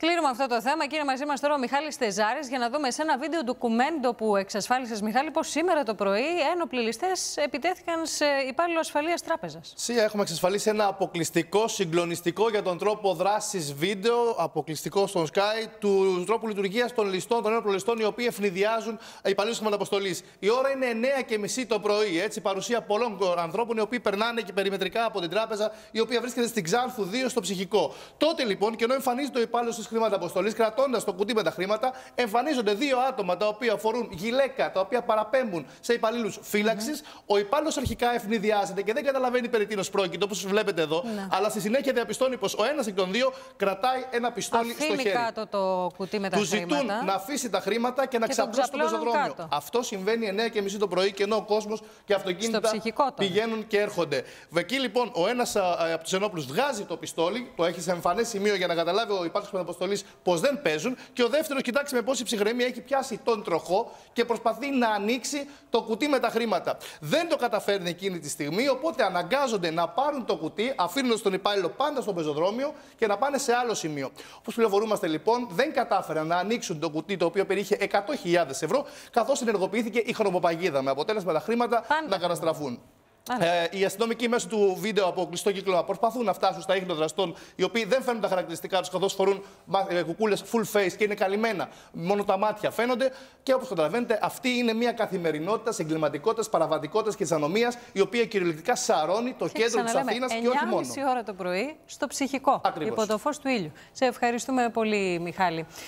Κλείνουμε αυτό το θέμα και είναι μαζί μας τώρα ο Μιχάλης Τεζάρης για να δούμε σε ένα βίντεο ντοκουμέντο που εξασφάλισες, Μιχάλη, πως σήμερα το πρωί ένοπλοι ληστές επιτέθηκαν σε υπάλληλο ασφαλείας τράπεζας. Σία, έχουμε εξασφαλίσει ένα αποκλειστικό, συγκλονιστικό για τον τρόπο δράσης βίντεο, αποκλειστικό στον Sky, του τρόπου λειτουργίας των ληστών, των ένοπλων ληστών, οι οποίοι ευνηδιάζουν υπαλλήλους χρηματαποστολής. Η ώρα είναι 9:30 το πρωί. Έτσι, παρουσία πολλών ανθρώπων οι οποίοι περνάνε και περιμετρικά από την τράπεζα, η οποία βρίσκεται στην Ξάνθου 2 στο Ψυχικό. Τότε λοιπόν, και ενώ εμφανίζεται ο υπάλληλος της χρηματαποστολής, κρατώντας το κουτί με τα χρήματα, εμφανίζονται δύο άτομα τα οποία φορούν γυλαίκα, τα οποία παραπέμπουν σε υπαλλήλους φύλαξης. Ο υπάλληλος αρχικά ευνηδιάζεται και δεν καταλαβαίνει περί τίνος πρόκειται, όπως βλέπετε εδώ. Αλλά στη συνέχεια διαπιστώνει πως ο ένας εκ των δύο κρατάει ένα πιστόλι στο χέρι. Κάτω το κουτί με τα χρήματα. Του ζητούν να αφήσει τα χρήματα και να ξαπλώσει στο πεζοδρόμιο. Αυτό συμβαίνει 9:30 το πρωί και ενώ ο κόσμος και αυτοκίνητα πηγαίνουν και έρχονται. Εκεί λοιπόν ο ένας από τους ενόπλους βγάζει το πιστόλι, το έχει σε εμφανές σημείο για να καταλάβει ο υπάλληλος χρηματαποστολής πως δεν παίζουν, και ο δεύτερος, κοιτάξτε με πόση ψυχραιμία, έχει πιάσει τον τροχό και προσπαθεί να ανοίξει το κουτί με τα χρήματα. Δεν το καταφέρνει εκείνη τη στιγμή, οπότε αναγκάζονται να πάρουν το κουτί, αφήνοντας τον υπάλληλο πάντα στο πεζοδρόμιο και να πάνε σε άλλο σημείο. Όπως πληροφορούμαστε λοιπόν, δεν κατάφεραν να ανοίξουν το κουτί, το οποίο περιείχε 100.000 ευρώ, καθώς ενεργοποιήθηκε η χρωμοπαγίδα, με αποτέλεσμα τα χρήματα να καταστραφούν. Οι αστυνομικοί μέσω του βίντεο από κλειστό κύκλωμα προσπαθούν να φτάσουν στα ίχνη των δραστών, οι οποίοι δεν φαίνουν τα χαρακτηριστικά τους, καθώς φορούν κουκούλες full face και είναι καλυμμένα. Μόνο τα μάτια φαίνονται. Και όπως καταλαβαίνετε, αυτή είναι μια καθημερινότητα εγκληματικότητας, παραβατικότητας και της ανομίας, η οποία κυριολεκτικά σαρώνει το κέντρο της Αθήνας και όχι μόνο. 9:30 ώρα το πρωί στο Ψυχικό, υπό το φως του ήλιου. Σε ευχαριστούμε πολύ, Μιχάλη.